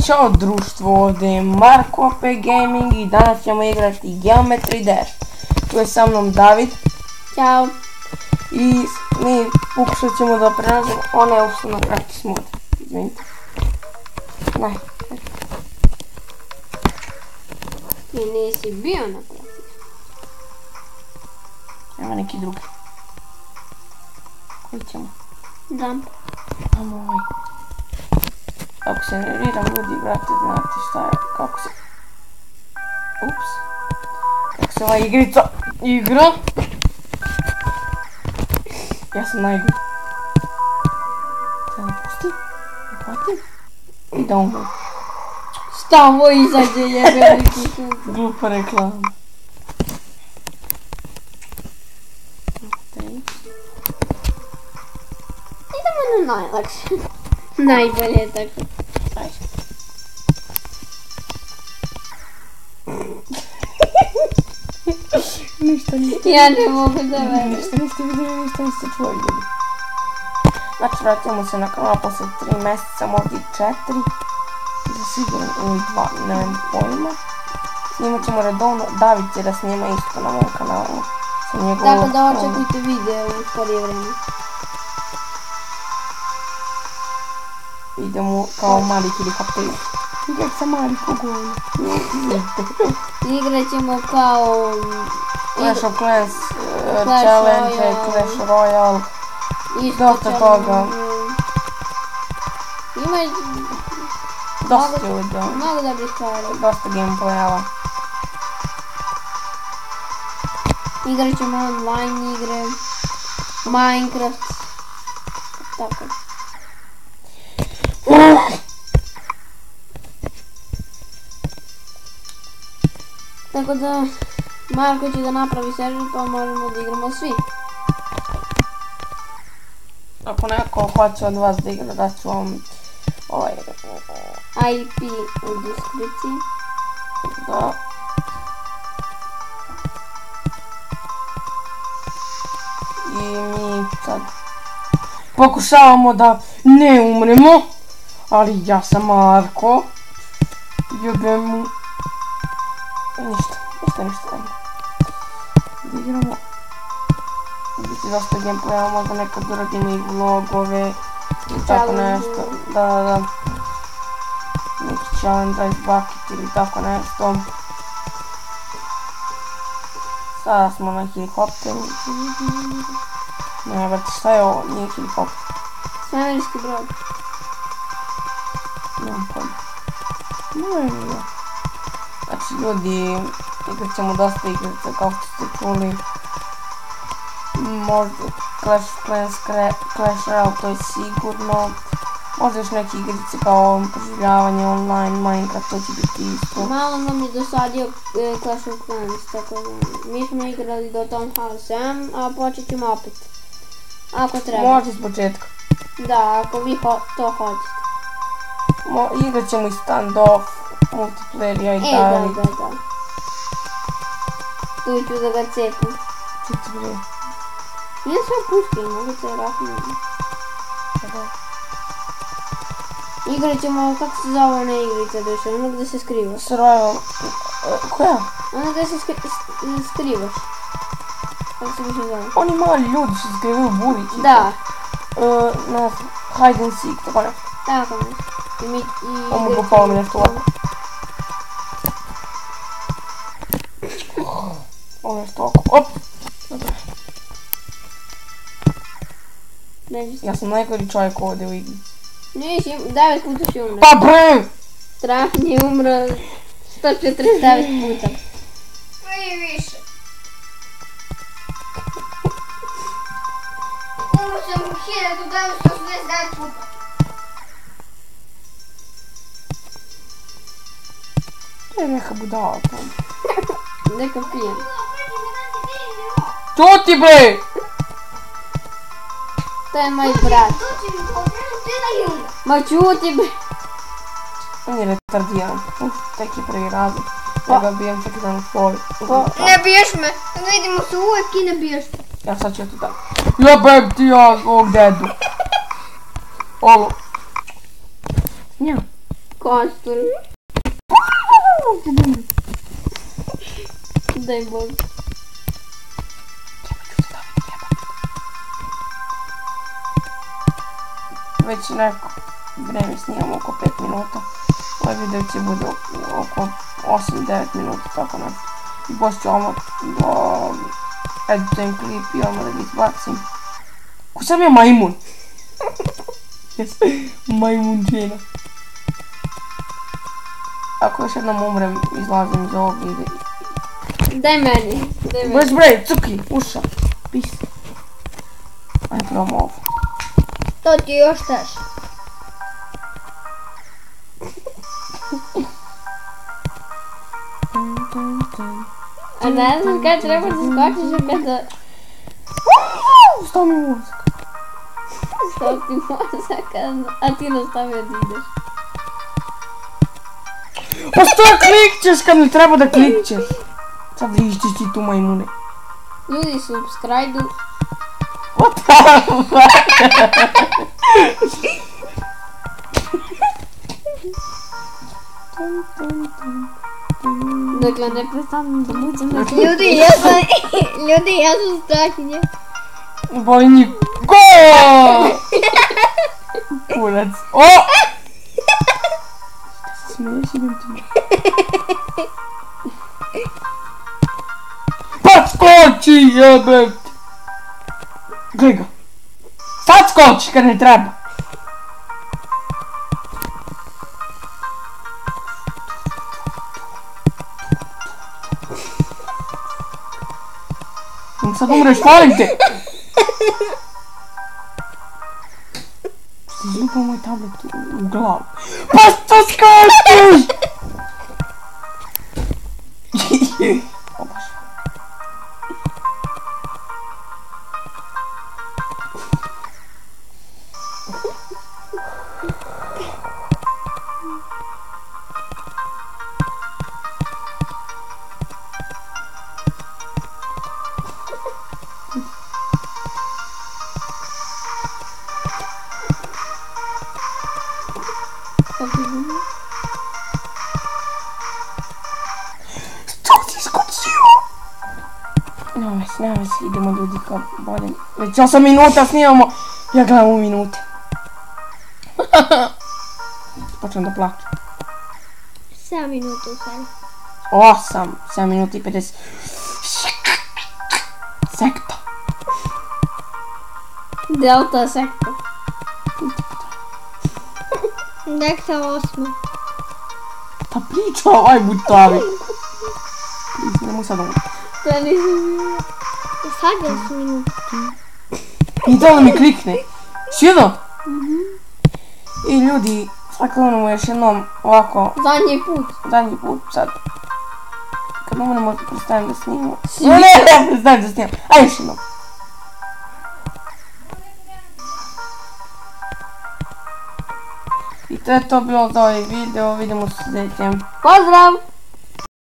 Ćao društvo, ovdje je Marko OP Gaming i danas ćemo igrati Geometry Dash. Tu je sa mnom David. Ćao. I mi pokušat ćemo da prenađemo, ona je ušla na practice mode. Izvinite. Naj. Ti nisi bio na practice. Evo neki drugi. Koji ćemo? Dump. Amo ovaj. Ako se nerviram ljudi, brate, znate šta je, kako se... Ups. Kako se ova igrica igra. Ja sam najgori. Sada pusti. Uhvatim. I da umrem. Šta ovo izađe je veliki sunce. Glupa reklama. Idemo na najlakše. Najbolje je tako. Ajde. Ništa niste. Ja ne mogu da verujem. Ništa niste vidjeli, ništa niste čuli ljudi. Znači vratimo se na kanal posle 3 mjeseca, možda i 4. Za sigurno ili 2, nemam pojma. Snimat ćemo redovno, David će da snima isto na mom kanalu. Tako da očekujte video u skorije vreme. Idemo kao mali helikopteri. Igrat sa mali kogona. Igrat ćemo kao... Clash of Clans, Challenge, Clash Royale. Dosta toga. Ima Dosta ljudi. mnogo dobrih stvari. Dosta gameplayeva. Igrat ćemo online igre. Minecraft. Tako. Tako da Marko će da napravi server pa možemo da igramo svi. Ako neko hoće od vas da igra, da ću vam IP u deskripciji. Da. I mi sad pokušavamo da ne umremo, ali ja sam Marko. Jebem mu. Ništa. Da igramo. Biti dosta gameplaya, možda nekad uradimo i vlogove i tako nešto. Da. Neki challenge, ice bucket ili tako nešto. Sada smo na helikopteru. Ne, brate, šta je ovo? Nije helikopter. Svemirski brod. Nemam pojma. Ne. Znači ljudi, igrat ćemo dosta igrica kao što ste čuli. Možda Clash of Clans, Clash Royale, to je sigurno. Možda još neke igrice kao preživljavanje online, Minecraft, to će biti isto. Malo nam je dosadio Clash of Clans, tako da mi smo igrali do Tom Hall 7, a počet ćemo opet. Ako treba. Možda iz početka. Da, ako vi to hoćete. Igrat ćemo i stand-off, multiplayer, ja i David. Da. Tu ću da ga cepim. Čuti bre. Nije sve puške, mogu se rahnuti. Igrat ćemo, kako se zove ona igrica duše, ono gdje se skrivaš. Survival, koja? Ono gdje se skrivaš. Kako se više zove? Oni mali ljudi se skrivaju u burići. Da. Na hide and seek, tako nešto. Tako nešto. Mogu pao mi nešto ovako. Ovo nešto ovako, op! Ja sam najgori čovjek ovdje u igri. Nisi, 9 puta si umro. Pa bre! Strašan je umro 149 puta. Koji više? Umro sam 1989 puta. To je neka budala tamo. Neka pijem. Čuti bre! To je moj brat. Ma čuti bre! On je retardiran. Tek je prvi razlog. Ja ga bijem čak i dan u školi. Ne biješ me, da vidimo se uvijek i ne biješ me. Ja sad ću ti tako. Jebem ti ja ovog dedu. Ovo. Nja. Kostur. Daj Bog. Već neko vreme snimamo oko 5 minuta. Ovaj video će bude oko 8-9 minuta, tako nešto. I poslije ću odmah da editujem klip i odmah da ga izbacim. Ko sam ja majmun? Majmunčina. Ako još jednom umrem, izlazim iz ovog videa. Daj meni. Bez bre, cuki, uša, pis. Ajde probamo ovo. To ti još teže. A ne znam kada treba da skočiš i kada... Stao mi mozak. Stao ti mozak, a ti nastavio da ideš. Pa što klikćeš kad ne treba da klikćeš? Sad vidiš ti tu majmune. Ljudi, subscribe. What the fuck? Dakle, ne prestanem da budem na Ljudi, ja sam strahinja. Vojnik. Go! Kurac. O! Šta se smiješ, idem ti. Pa skoči, jebem! Gledaj ga. Sad skoči kad ne treba. Sad umreš, molim te. Si zlupao moj tablet u glavu. Pa što skočiš? O Bože. Nema već, idemo ljudi kao bolje. Već 8 minuta snimamo, ja gledam u minute. Počnem da plaću. 7 minuta u sali. 7 minuta i 50. Sekta. Delta sekta. Dekta 8. Pa priča ovaj butavi. Nemoj sad umreti. To nisam bilo. Sad je 8 minuta. I to mi klikne. Šido? I ljudi, saklanamo još jednom ovako. Zadnji put sad. Kad umremo, prestajem da snimamo. Ne, prestajem da snimamo. Ajde još jednom. I to je to bilo za ovaj video. Vidimo se u sljedećem. Pozdrav!